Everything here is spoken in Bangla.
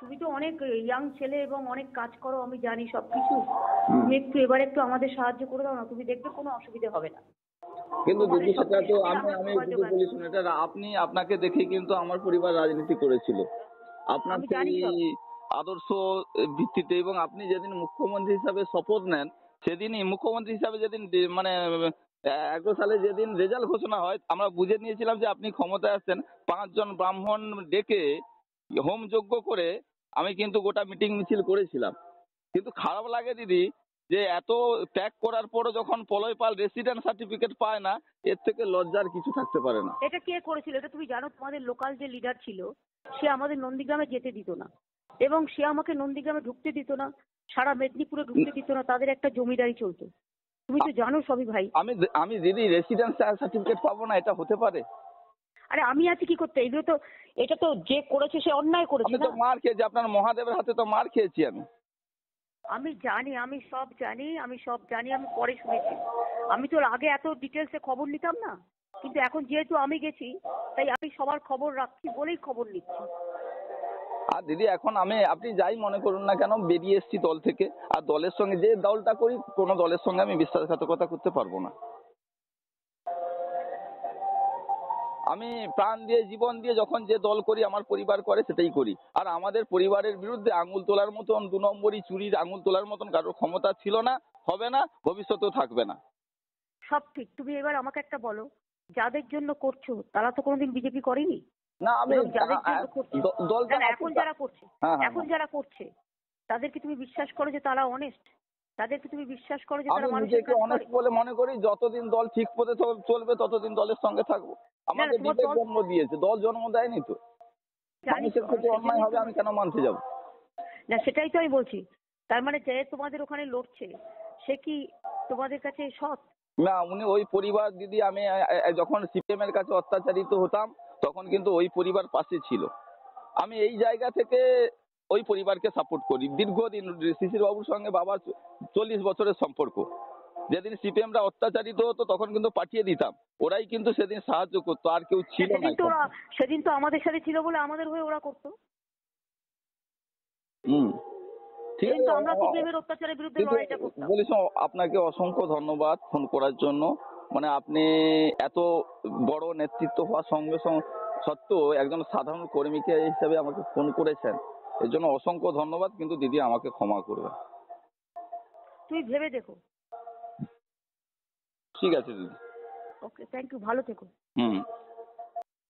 তুমি তো অনেক ইয়াং ছেলে এবং অনেক কাজ করো, আমি জানি সবকিছু। তুমি একটু আমাদের সাহায্য করে দাও না, তুমি দেখবে কোনো অসুবিধা হবে না। কিন্তু দিদি সেটা তো আমি আমার আমি যোগাযোগ যদি আছে। বলি শুনুন, এটা আপনাকে দেখে কিন্তু আমার পরিবার রাজনীতি করেছিল। আপনার আমি জানি সেই সব। আদর্শ ভিত্তিতে, এবং আপনি যেদিন মুখ্যমন্ত্রী হিসাবে শপথ নেন সেদিনই, মুখ্যমন্ত্রী হিসাবে যেদিন মানে 11 সালে যেদিন রেজাল্ট ঘোষণা হয়, আমরা বুঝে নিয়েছিলাম যে আপনি ক্ষমতায় আসছেন। 5 জন ব্রাহ্মণ ডেকে হোম যজ্ঞ করে আমি কিন্তু গোটা মিটিং মিছিল করেছিলাম। কিন্তু খারাপ লাগে দিদি যে এত ত্যাগ করার পরও যখন পলয় পাল রেসিডেন্ট সার্টিফিকেট পায় না, এর থেকে লজ্জার কিছু থাকতে পারে না। এটা কে করেছিল এটা তুমি জানো? তোমাদের লোকাল যে লিডার ছিল, সে আমাদের নন্দীগ্রামে যেতে দিত না, এবং সে আমাকে নন্দীগ্রামে ঢুকতে দিত না, সারা মেদিনীপুরে ঢুকতে দিত না। তাদের একটা জমিদারি চলতো, তুমি তো জানো সবই ভাই। আমি আমি দিদি রেসিডেন্ট সার্টিফিকেট পাবো না, এটা হতে পারে? আরে আমি আছি কি করতে? এগুলো তো, এটা তো যে করেছে সে অন্যায় করেছে আমি তো না। মার খেয়েছি, আপনার মহাদেবের হাতে তো মার খেয়েছি আমি। আমি জানি, আমি সব জানি, আমি সব জানি, আমি পরে শুনেছি। আমি তো আগে এত ডিটেলসে খবর নিতাম না, কিন্তু এখন যেহেতু আমি গেছি, তাই আমি সবার খবর রাখছি বলেই খবর নিচ্ছি। আর দিদি এখন আপনি যাই মনে করুন না কেন, বেরিয়ে এসেছি দল থেকে। আর দলের সঙ্গে যে দলটা করি, কোনো দলের সঙ্গে আমি বিশ্বাসঘাতকতা করতে পারবো না। আমি প্রাণ দিয়ে জীবন দিয়ে যখন যে দল করি, আমার পরিবার করে সেটাই করি। আর আমাদের পরিবারের বিরুদ্ধে আঙুল তোলার মতন, 2 নম্বরই চুরির আঙুল তোলার মতন কারোর ক্ষমতা ছিল না, হবে না, ভবিষ্যতেও থাকবে না। সব ঠিক। তুমি এবার আমাকে একটা বলো, যাদের জন্য করছো তারা তো কোনোদিন বিজেপি করেনি, না আমি এবং যাদের জন্য করছো, দলটা না না, আছে। এখন যারা করছে, হ্যাঁ হ্যাঁ এখন হ্যাঁ। যারা করছে, তাদেরকে তুমি বিশ্বাস করো যে তারা অনেস্ট? তাদেরকে তুমি বিশ্বাস করো যে আমি তারা মানুষের নিজেকে কাজ করে? অনেস্ট বলে মনে করি। যতদিন দল ঠিক পথে চলবে ততদিন দলের সঙ্গে থাকবো। না না, আমাকে তোমার বিবেক দল, জন্ম দিয়েছে, দল জন্ম দেয়নি তো। জানি তো, মানুষের আমি প্রতি সেই অন্যায় জন্যই হবে, তো আমি বলছি। কেন মানতে যাব? না সেটাই তো আমি বলছি। তার মানে যে তোমাদের ওখানে লড়ছে, সে কি তোমাদের কাছে সৎ? না, উনি ওই পরিবার দিদি, আমি যখন সিপিএম এর কাছে অত্যাচারিত হতাম তখন কিন্তু ওই পরিবার পাশে ছিল। আমি এই জায়গা থেকে ওই পরিবারকে সাপোর্ট করি দীর্ঘদিন। শিশির বাবুর সঙ্গে বাবার 40 বছরের সম্পর্ক। যেদিন সিপিএমরা অত্যাচারিত হতো তখন কিন্তু পাঠিয়ে দিতাম, ওরাই কিন্তু সেদিন সাহায্য করতো, আর কেউ ছিল না সেদিন তো এখানে। সেদিন তো আমাদের সাথে ছিল বলে আমাদের হয়ে ওরা করতো। হুম, ঠিক সেদিন আছে। তো আমরা সিপিএম এর অত্যাচারের বিরুদ্ধে কিন্তু লড়াইটা করতাম। বলিস, আপনাকে অসংখ্য ধন্যবাদ ফোন করার জন্য। মানে আপনি এত বড় নেতৃত্ব হওয়ার সঙ্গে সঙ্গে সত্ত্বেও একজন সাধারণ কর্মীকে হিসেবে আমাকে ফোন করেছেন, এর জন্য অসংখ্য ধন্যবাদ। কিন্তু দিদি আমাকে ক্ষমা করবেন। তুই ভেবে দেখো। ঠিক আছে দিদি। ওকে, থ্যাংক ইউ, ভালো থেকো। হুম।